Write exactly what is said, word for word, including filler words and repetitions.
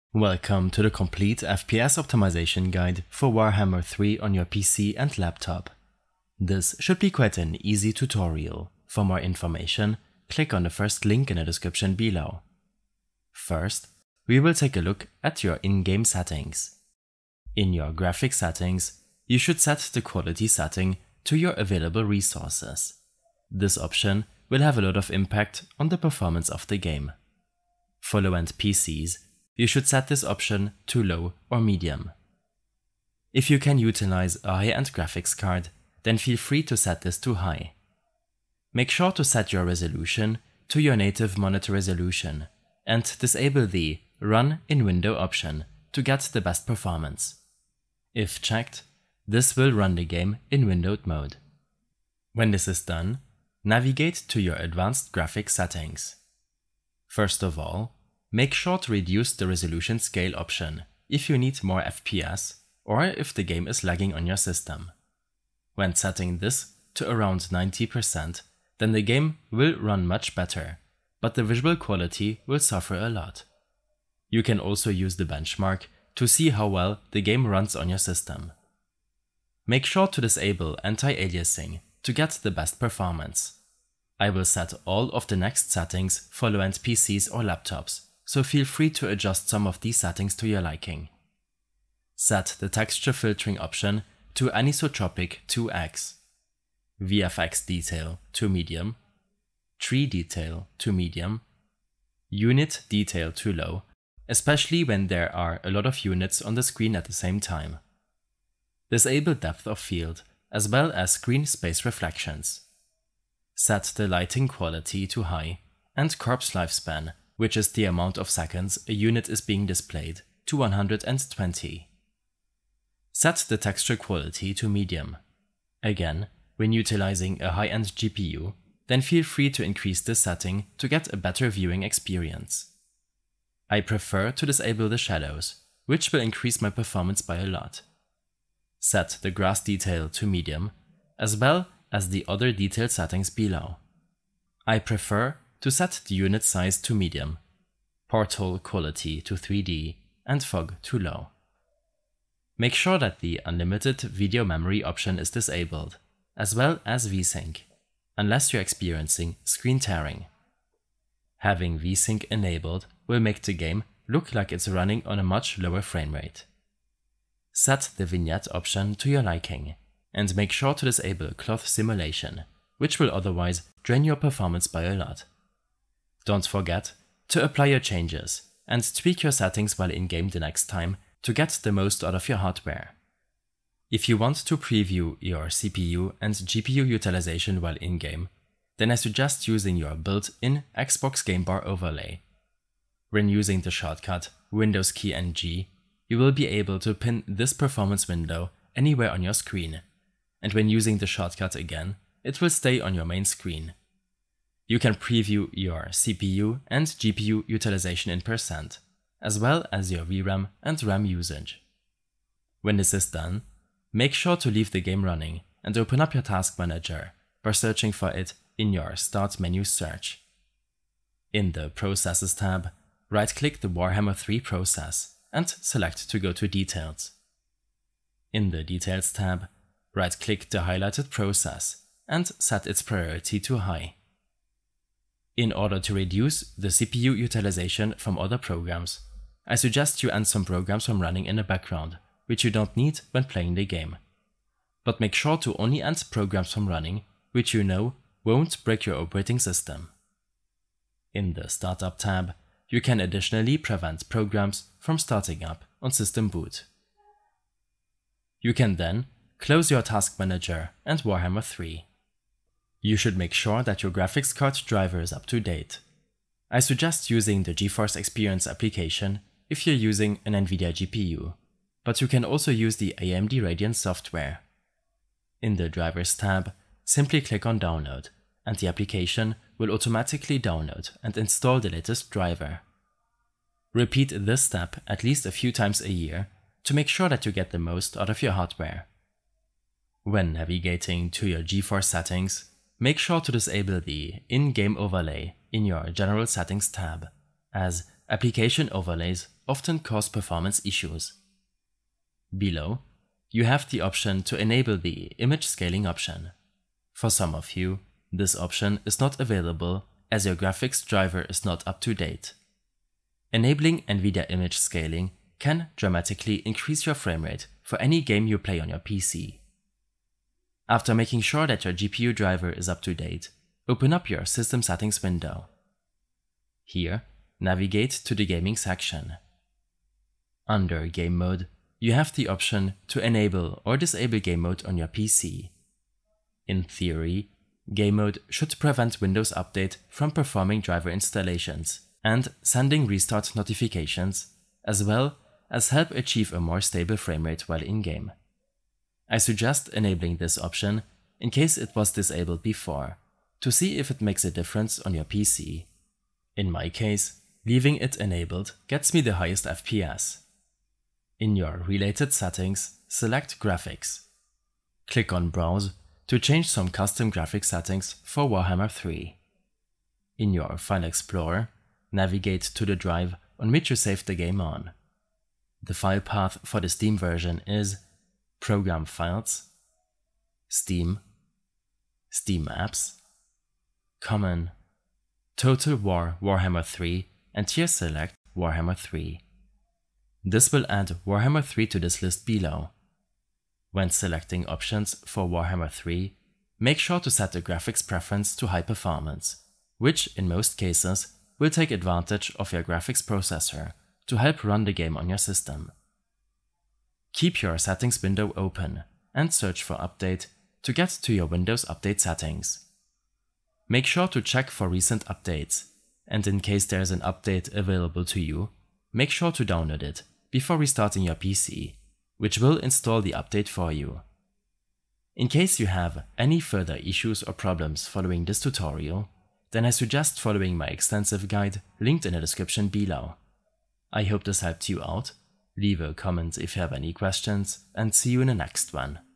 Welcome to the complete F P S optimization guide for Warhammer three on your P C and laptop. This should be quite an easy tutorial. For more information, click on the first link in the description below. First, we will take a look at your in-game settings. In your graphics settings, you should set the quality setting to your available resources. This option will have a lot of impact on the performance of the game. For low-end P Cs, you should set this option to low or medium. If you can utilize a high-end graphics card, then feel free to set this to high. Make sure to set your resolution to your native monitor resolution and disable the Run in Window option to get the best performance. If checked, this will run the game in windowed mode. When this is done, navigate to your advanced graphics settings. First of all, make sure to reduce the resolution scale option if you need more F P S or if the game is lagging on your system. When setting this to around ninety percent, then the game will run much better, but the visual quality will suffer a lot. You can also use the benchmark to see how well the game runs on your system. Make sure to disable anti-aliasing to get the best performance. I will set all of the next settings for low-end P Cs or laptops, so feel free to adjust some of these settings to your liking. Set the texture filtering option to anisotropic two X, V F X detail to medium, tree detail to medium, unit detail to low, especially when there are a lot of units on the screen at the same time. Disable depth of field as well as screen space reflections. Set the lighting quality to high and corpse lifespan, which is the amount of seconds a unit is being displayed, to one hundred twenty. Set the texture quality to medium. Again, when utilizing a high-end G P U, then feel free to increase this setting to get a better viewing experience. I prefer to disable the shadows, which will increase my performance by a lot. Set the grass detail to medium, as well as the other detail settings below. I prefer to set the unit size to medium, porthole quality to three D, and fog to low. Make sure that the unlimited video memory option is disabled, as well as V-Sync, unless you're experiencing screen tearing. Having V-Sync enabled will make the game look like it's running on a much lower frame rate. Set the vignette option to your liking, and make sure to disable cloth simulation, which will otherwise drain your performance by a lot. Don't forget to apply your changes and tweak your settings while in-game the next time to get the most out of your hardware. If you want to preview your C P U and G P U utilization while in-game, then I suggest using your built-in Xbox Game Bar overlay. When using the shortcut Windows key and G, you will be able to pin this performance window anywhere on your screen, and when using the shortcut again, it will stay on your main screen. You can preview your C P U and G P U utilization in percent, as well as your V RAM and RAM usage. When this is done, make sure to leave the game running and open up your task manager by searching for it in your Start menu search. In the Processes tab, right-click the Warhammer three process and select to go to Details. In the Details tab, right-click the highlighted process and set its priority to high. In order to reduce the C P U utilization from other programs, I suggest you end some programs from running in the background, which you don't need when playing the game. But make sure to only end programs from running, which you know won't break your operating system. In the Startup tab, you can additionally prevent programs from starting up on system boot. You can then close your task manager and Warhammer three. You should make sure that your graphics card driver is up to date. I suggest using the GeForce Experience application if you're using an NVIDIA G P U, but you can also use the A M D Radeon software. In the Drivers tab, simply click on Download, and the application will automatically download and install the latest driver. Repeat this step at least a few times a year to make sure that you get the most out of your hardware. When navigating to your GeForce settings, make sure to disable the In-Game Overlay in your General Settings tab, as application overlays often cause performance issues. Below, you have the option to enable the image scaling option. For some of you, this option is not available as your graphics driver is not up to date. Enabling NVIDIA image scaling can dramatically increase your frame rate for any game you play on your P C. After making sure that your G P U driver is up to date, open up your System Settings window. Here, navigate to the Gaming section. Under Game Mode, you have the option to enable or disable Game Mode on your P C. In theory, Game Mode should prevent Windows Update from performing driver installations and sending restart notifications, as well as help achieve a more stable frame rate while in-game. I suggest enabling this option in case it was disabled before, to see if it makes a difference on your P C. In my case, leaving it enabled gets me the highest F P S. In your related settings, select Graphics. Click on Browse to change some custom graphics settings for Warhammer three. In your File Explorer, navigate to the drive on which you saved the game on. The file path for the Steam version is Program Files, Steam, Steam Apps, Common, Total War Warhammer three, and here select Warhammer three. This will add Warhammer three to this list below. When selecting options for Warhammer three, make sure to set the graphics preference to high performance, which in most cases will take advantage of your graphics processor to help run the game on your system. Keep your settings window open and search for Update to get to your Windows Update settings. Make sure to check for recent updates, and in case there is an update available to you, make sure to download it before restarting your P C, which will install the update for you. In case you have any further issues or problems following this tutorial, then I suggest following my extensive guide linked in the description below. I hope this helped you out. Leave a comment if you have any questions, and see you in the next one.